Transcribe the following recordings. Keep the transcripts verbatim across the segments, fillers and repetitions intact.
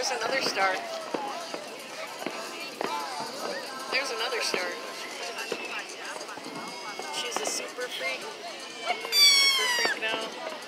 there's another star. There's another star. She's a super freak. Super freak now.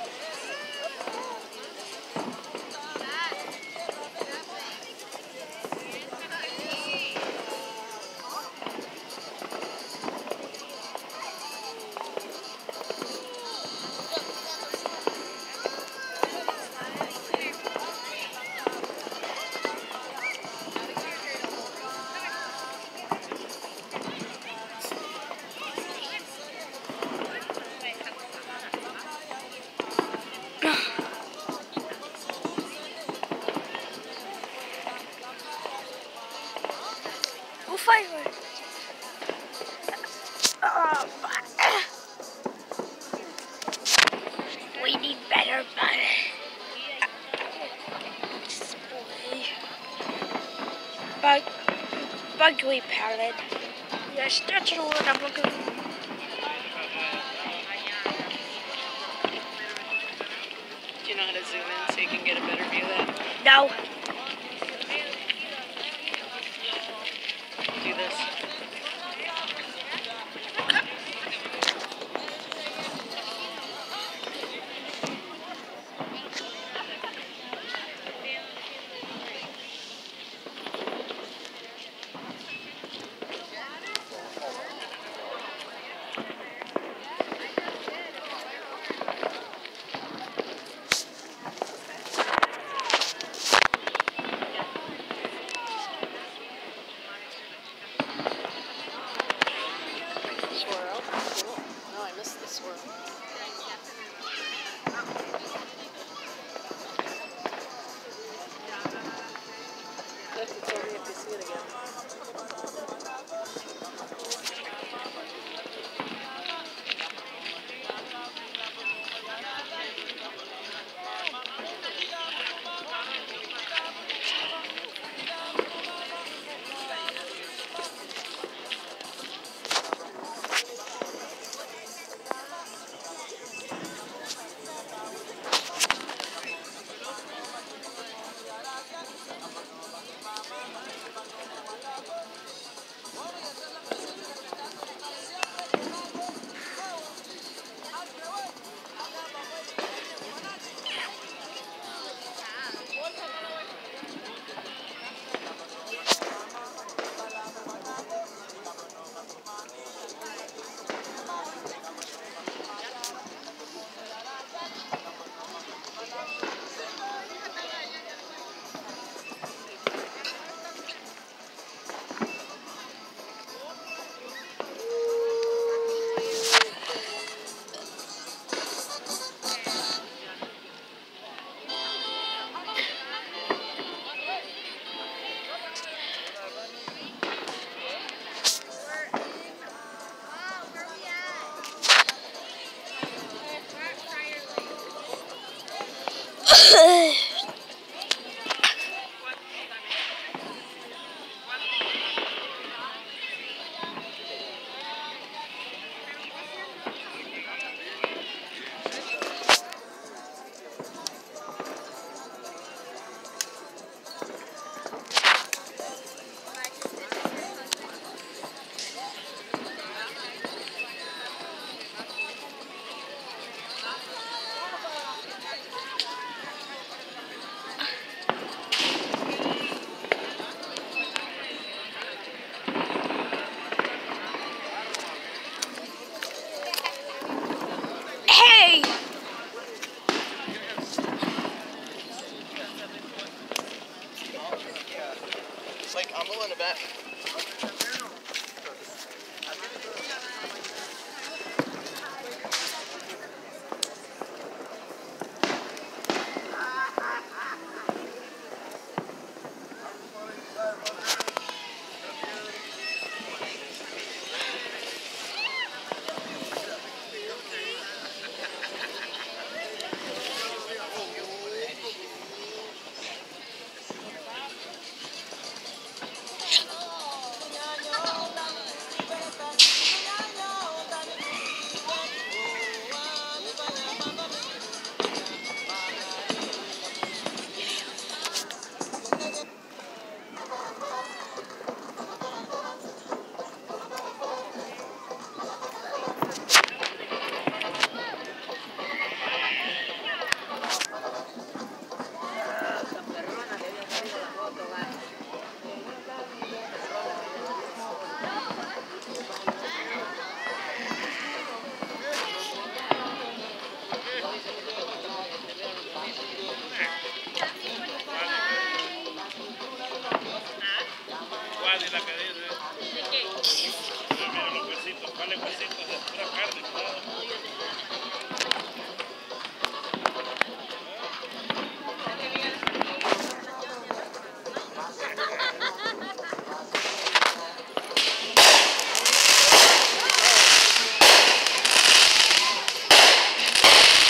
We'll fight her. Oh, we need better butter. Bug, bugly palette. Yes, that's the word I'm looking for. Do you know how to zoom in so you can get a better view of that? No. Do this. Swirl. Cool. No, I missed the swirl. Look, it's over if you see it again.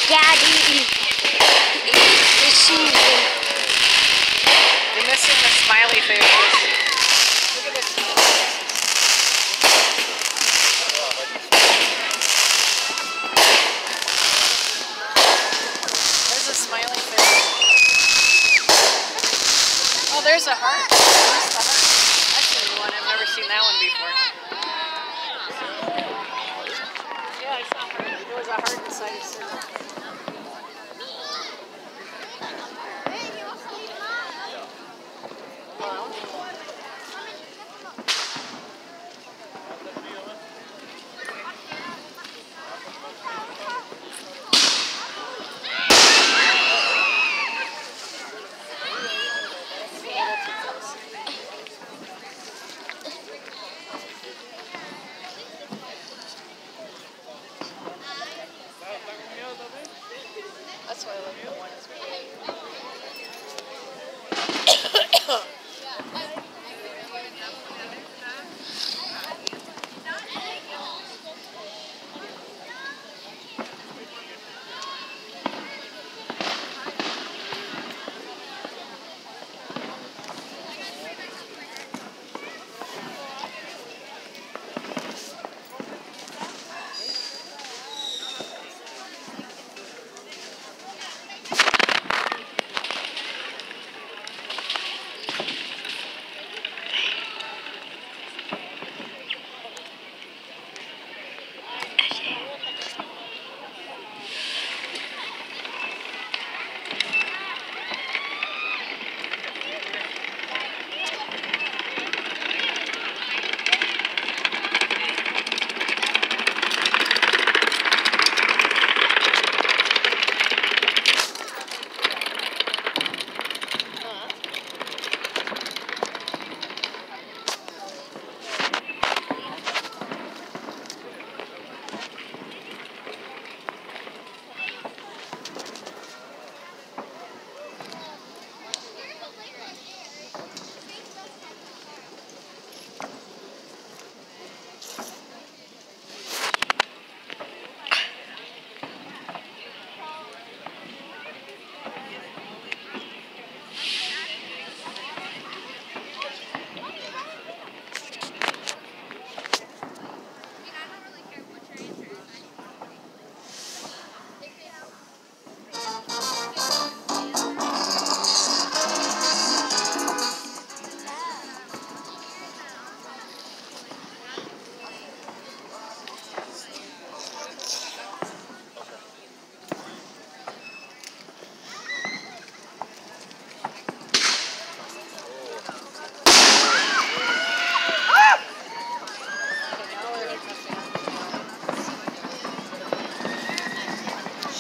Daddy. It's season. You're missing the smiley faces. Look at this. There's a smiley face. Oh, there's a heart. There's the heart. That's a new one. I've never seen that one before. Yeah, I saw a heart. There was a heart inside his circle. That's why I like the one is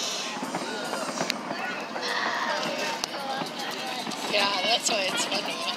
Yeah, that's why it's funny.